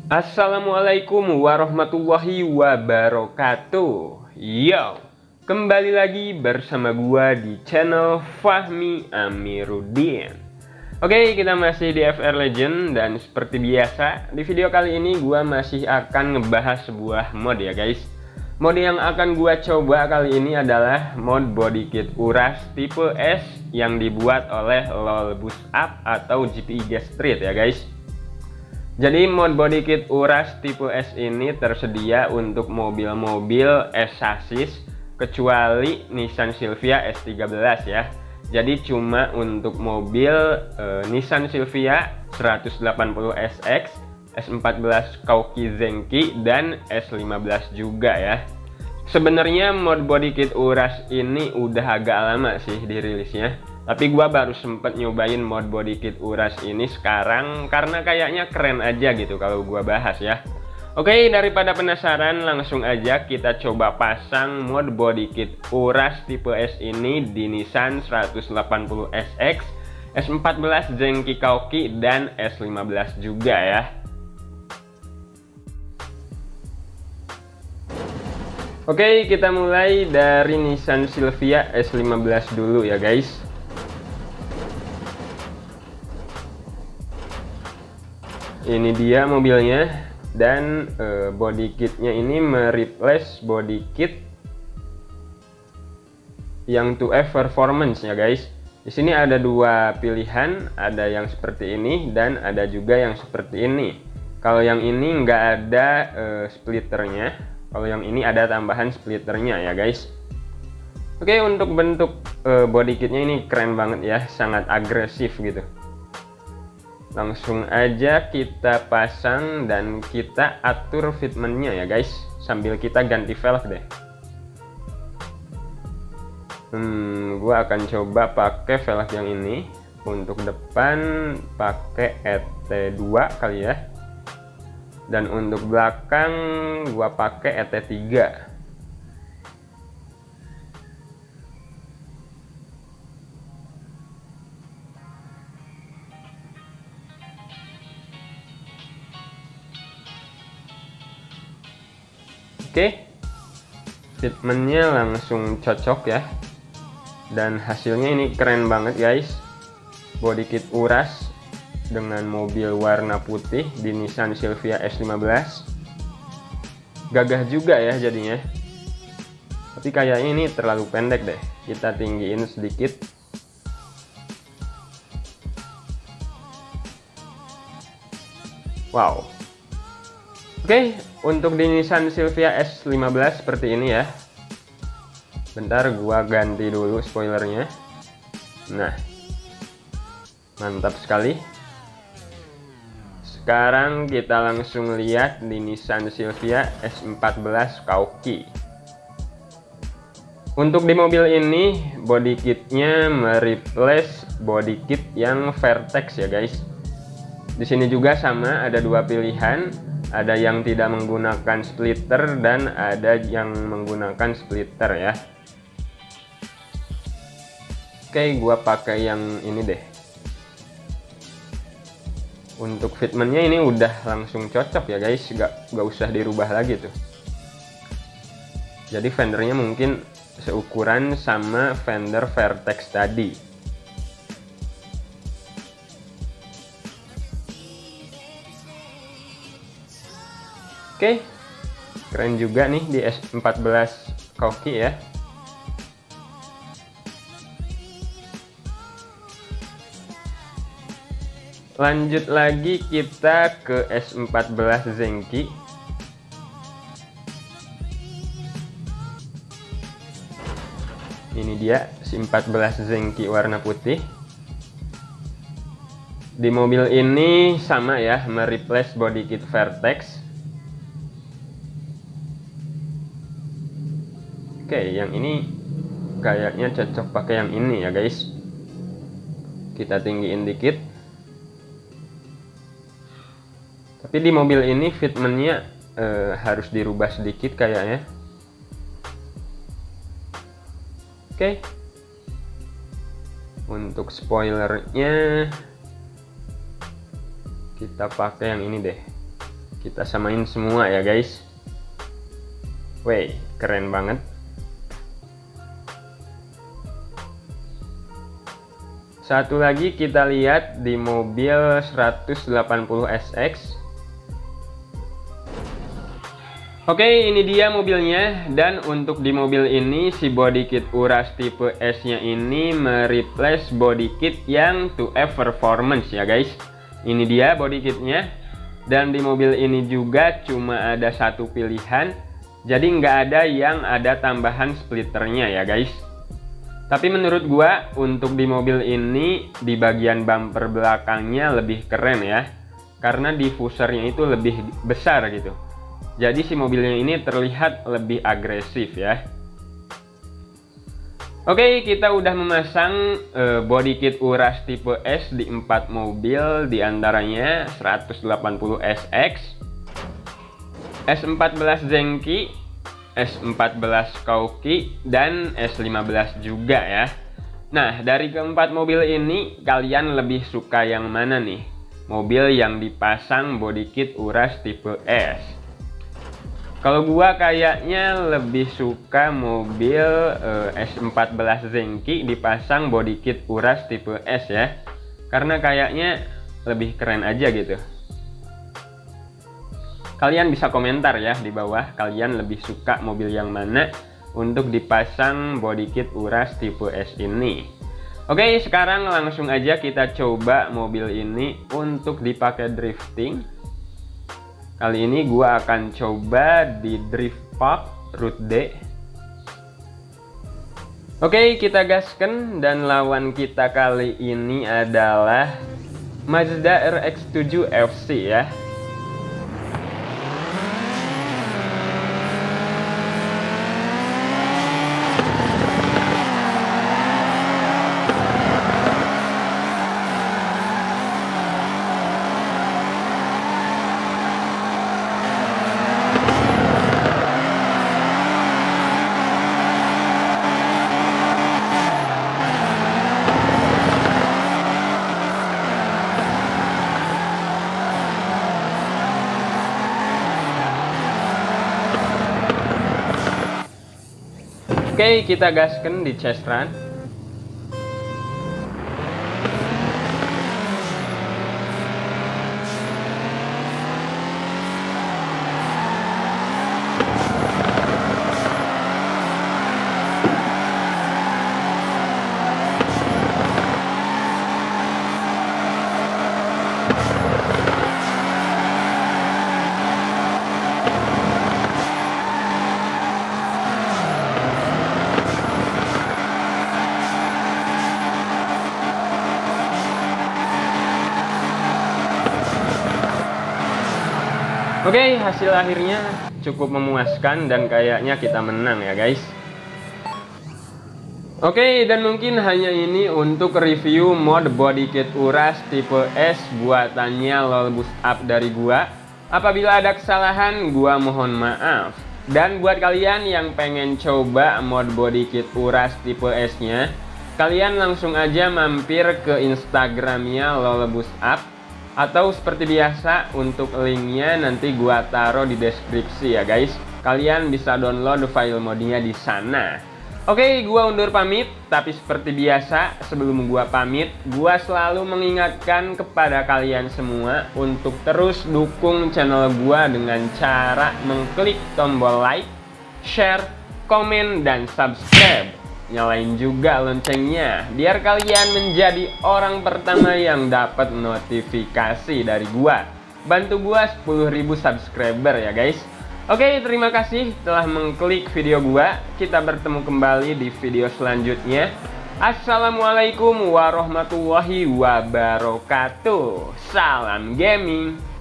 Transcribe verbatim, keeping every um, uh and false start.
Assalamualaikum warahmatullahi wabarakatuh. Yo, kembali lagi bersama gua di channel Fahmi Amiruddin. Oke, kita masih di F R Legend dan seperti biasa di video kali ini gua masih akan ngebahas sebuah mod ya guys. Mod yang akan gua coba kali ini adalah mod body kit Uras tipe S yang dibuat oleh LOL Boost Up atau G P I Gas Street ya guys. Jadi mod body kit Uras tipe S ini tersedia untuk mobil-mobil S chassis kecuali Nissan Silvia S tiga belas ya. Jadi cuma untuk mobil eh, Nissan Silvia seratus delapan puluh S X, S empat belas Kawki Zenki dan S lima belas juga ya. Sebenarnya mod body kit Uras ini udah agak lama sih dirilisnya. Tapi gua baru sempet nyobain mod body kit Uras ini sekarang karena kayaknya keren aja gitu kalau gua bahas ya. Oke, daripada penasaran langsung aja kita coba pasang mod body kit Uras tipe S ini di Nissan seratus delapan puluh S X, S empat belas Zenki Kawki dan S lima belas juga ya. Oke, kita mulai dari Nissan Silvia S lima belas dulu ya guys. Ini dia mobilnya dan e, body kitnya ini mereplace body kit yang two F performance ya guys. Di sini ada dua pilihan, ada yang seperti ini dan ada juga yang seperti ini. Kalau yang ini nggak ada e, splitternya, kalau yang ini ada tambahan splitternya ya guys. Oke, untuk bentuk e, body kitnya ini keren banget ya, sangat agresif gitu. Langsung aja kita pasang dan kita atur fitmentnya ya guys, sambil kita ganti velg deh. Hmm, gua akan coba pakai velg yang ini. Untuk depan pakai E T dua kali ya. Dan untuk belakang gua pakai E T tiga. Oke, fitmentnya langsung cocok ya, dan hasilnya ini keren banget guys. Body kit Uras dengan mobil warna putih di Nissan Silvia S lima belas, gagah juga ya jadinya. Tapi kayaknya ini terlalu pendek deh, kita tinggiin sedikit. Wow. Oke, untuk di Nissan Silvia S lima belas seperti ini ya. Bentar gua ganti dulu spoilernya. Nah, mantap sekali. Sekarang kita langsung lihat di Nissan Silvia S empat belas Kawki. Untuk di mobil ini body kitnya mereplace body kit yang Vertex ya guys. Di sini juga sama, ada dua pilihan. Ada yang tidak menggunakan splitter dan ada yang menggunakan splitter ya. Oke, gua pakai yang ini deh. Untuk fitmentnya ini udah langsung cocok ya guys, gak, gak usah dirubah lagi tuh. Jadi fendernya mungkin seukuran sama fender Vertex tadi. Oke, keren juga nih di S empat belas Kawki ya. Lanjut lagi kita ke S empat belas Zenki. Ini dia S empat belas Zenki warna putih. Di mobil ini sama ya, mereplace body kit Vertex. Oke, yang ini kayaknya cocok pakai yang ini ya guys. Kita tinggiin dikit. Tapi di mobil ini fitmentnya eh, harus dirubah sedikit kayaknya. Oke. Untuk spoilernya kita pakai yang ini deh. Kita samain semua ya guys. Wey, keren banget. Satu lagi kita lihat di mobil seratus delapan puluh S X. Oke, ini dia mobilnya. Dan untuk di mobil ini si body kit Uras tipe S nya ini mereplace body kit yang two F performance ya guys. Ini dia body kitnya. Dan di mobil ini juga cuma ada satu pilihan, jadi nggak ada yang ada tambahan splitternya ya guys. Tapi menurut gua untuk di mobil ini di bagian bumper belakangnya lebih keren ya, karena diffusernya itu lebih besar gitu. Jadi si mobilnya ini terlihat lebih agresif ya. Oke, kita udah memasang uh, body kit Uras tipe S di empat mobil, diantaranya seratus delapan puluh S X, S empat belas Zenki, S empat belas Kauki, dan S lima belas juga ya. Nah, dari keempat mobil ini kalian lebih suka yang mana nih? Mobil yang dipasang body kit Uras tipe S. Kalau gua kayaknya lebih suka mobil uh, S empat belas Zenki dipasang body kit Uras tipe S ya. Karena kayaknya lebih keren aja gitu. Kalian bisa komentar ya di bawah, kalian lebih suka mobil yang mana untuk dipasang body kit Uras tipe S ini. Oke, sekarang langsung aja kita coba mobil ini untuk dipakai drifting. Kali ini gua akan coba di Drift Park Route D. Oke, kita gaskan dan lawan kita kali ini adalah Mazda R X tujuh F C ya. Oke, kita gaskan di chest run. Oke, hasil akhirnya cukup memuaskan dan kayaknya kita menang ya guys. Oke, dan mungkin hanya ini untuk review mod body kit Uras tipe S buatannya Lolbus Up dari gua. Apabila ada kesalahan, gua mohon maaf. Dan buat kalian yang pengen coba mod body kit Uras tipe S nya, kalian langsung aja mampir ke Instagramnya Lolbus Up. Atau seperti biasa, untuk linknya nanti gua taruh di deskripsi ya guys. Kalian bisa download file modnya di sana. Oke, gua undur pamit. Tapi seperti biasa, sebelum gua pamit, gua selalu mengingatkan kepada kalian semua untuk terus dukung channel gua dengan cara mengklik tombol like, share, komen, dan subscribe. Nyalain juga loncengnya biar kalian menjadi orang pertama yang dapat notifikasi dari gua. Bantu gua sepuluh ribu subscriber ya guys. Oke, terima kasih telah mengklik video gua. Kita bertemu kembali di video selanjutnya. Assalamualaikum warahmatullahi wabarakatuh. Salam gaming.